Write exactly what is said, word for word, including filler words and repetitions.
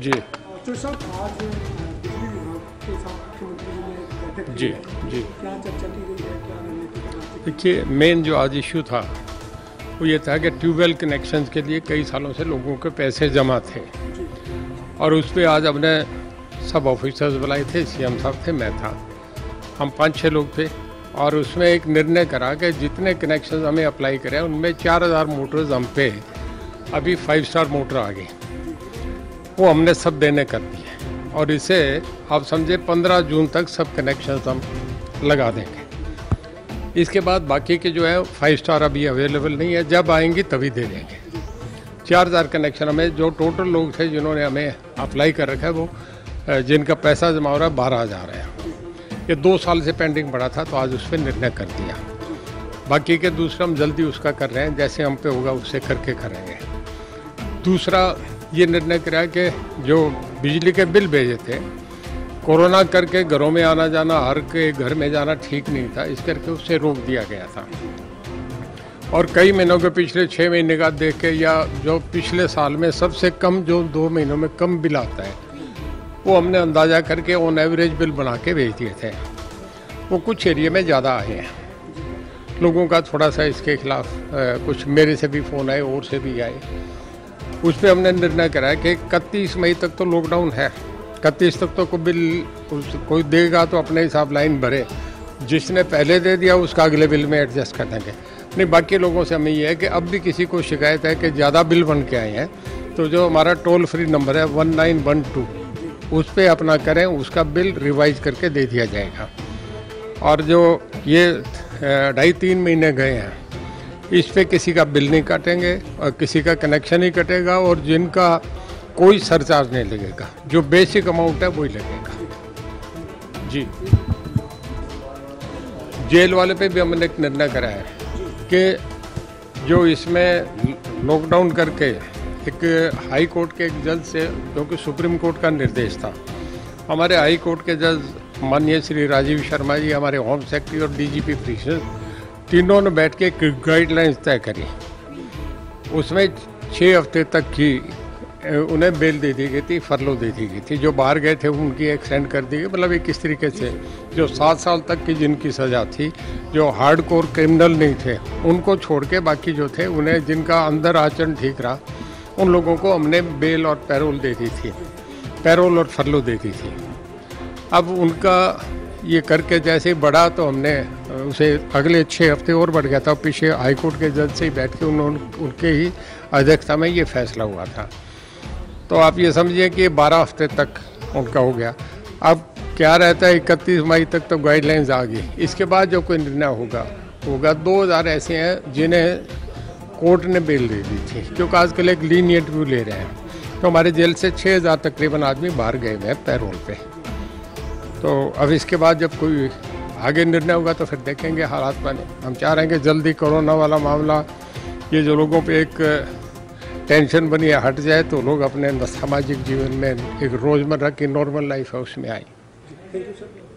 जी तो साहब आज बिजली विभाग के साथ मुख्यमंत्री जी ने बैठक की जी है। जी क्या चर्चा की गई है, क्या रणनीति पर बातचीत की? देखिए, मेन जो आज इशू था वो ये था कि ट्यूबवेल कनेक्शन के लिए कई सालों से लोगों के पैसे जमा थे जी और उस पर आज हमने सब ऑफिसर्स बुलाए थे, सीएम साहब थे, मैं था, हम पाँच छः लोग थे और उसमें एक निर्णय करा कि जितने कनेक्शन हमें अप्लाई करें उनमें चार हज़ार मोटर्स हम पे अभी फाइव स्टार मोटर आ गई, वो हमने सब देने कर दिए और इसे आप समझे पंद्रह जून तक सब कनेक्शन हम लगा देंगे। इसके बाद बाकी के जो है फाइव स्टार अभी अवेलेबल नहीं है, जब आएंगी तभी दे देंगे। चार हज़ार कनेक्शन हमें, जो टोटल लोग थे जिन्होंने हमें अप्लाई कर रखा है वो जिनका पैसा जमा हो रहा है बारह हज़ार है। ये दो साल से पेंडिंग पड़ा था तो आज उस पर निर्णय कर दिया। बाकी के दूसरा हम जल्दी उसका कर रहे हैं, जैसे हम पे होगा उससे करके करेंगे। दूसरा ये निर्णय करा कि जो बिजली के बिल भेजे थे, कोरोना करके घरों में आना जाना, हर के घर में जाना ठीक नहीं था, इस करके उससे रोक दिया गया था। और कई महीनों के पिछले छः महीने का देख के या जो पिछले साल में सबसे कम जो दो महीनों में कम बिल आता है वो हमने अंदाज़ा करके ऑन एवरेज बिल बना के भेज दिए थे। वो कुछ एरिया में ज़्यादा आए हैं, लोगों का थोड़ा सा इसके खिलाफ कुछ मेरे से भी फ़ोन आए और से भी आए। उस पर हमने निर्णय करा कि इकतीस मई तक तो लॉकडाउन है, इकतीस तक तो कोई बिल कोई देगा तो अपने हिसाब लाइन भरे, जिसने पहले दे दिया उसका अगले बिल में एडजस्ट कर देंगे। नहीं, बाकी लोगों से हमें ये है कि अब भी किसी को शिकायत है कि ज़्यादा बिल बन के आए हैं तो जो हमारा टोल फ्री नंबर है वन नाइन वन टू उस पर अपना करें, उसका बिल रिवाइज करके दे दिया जाएगा। और जो ये ढाई तीन महीने गए हैं इस पे किसी का बिल नहीं काटेंगे और किसी का कनेक्शन ही कटेगा और जिनका कोई सरचार्ज नहीं लगेगा, जो बेसिक अमाउंट है वही लगेगा। जी जेल वाले पे भी हमने एक निर्णय करा है कि जो इसमें लॉकडाउन करके एक हाई कोर्ट के एक जज से, क्योंकि सुप्रीम कोर्ट का निर्देश था, हमारे हाई कोर्ट के जज माननीय श्री राजीव शर्मा जी, हमारे होम सेक्रेटरी और डीजीपी प्रिंसिपल, तीनों ने बैठ के एक गाइडलाइंस तय करी। उसमें छः हफ्ते तक की उन्हें बेल दे दी गई थी, फरलो दे दी गई थी। जो बाहर गए थे उनकी एक्सटेंड कर दी गई। मतलब एक किस तरीके से जो सात साल तक की जिनकी सज़ा थी, जो हार्ड कोर क्रिमिनल नहीं थे उनको छोड़ के बाकी जो थे उन्हें, जिनका अंदर आचरण ठीक रहा, उन लोगों को हमने बेल और पैरोल दे दी थी, पैरोल और फरलो दे दी थी। अब उनका ये करके जैसे ही बढ़ा तो हमने उसे अगले छः हफ्ते और बढ़ गया था। पीछे हाईकोर्ट के जज से ही बैठ के उन्होंने, उनके ही अध्यक्षता में ये फैसला हुआ था। तो आप ये समझिए कि बारह हफ्ते तक उनका हो गया। अब क्या रहता है, इकतीस मई तक तो गाइडलाइंस आ गई, इसके बाद जो कोई निर्णय होगा होगा दो हज़ार ऐसे हैं जिन्हें कोर्ट ने बेल दे दी थी, क्योंकि आजकल एक लीनियंट व्यू ले रहे हैं। तो हमारे जेल से छः हज़ार तकरीबन आदमी बाहर गए हुए हैं पैरोल पे। तो अब इसके बाद जब कोई आगे निर्णय होगा तो फिर देखेंगे हालात बने। हम चाह रहे हैं कि जल्दी कोरोना वाला मामला, ये जो लोगों पे एक टेंशन बनी है, हट जाए तो लोग अपने सामाजिक जीवन में एक रोज़मर्रा की नॉर्मल लाइफ है उसमें आए। Thank you sir.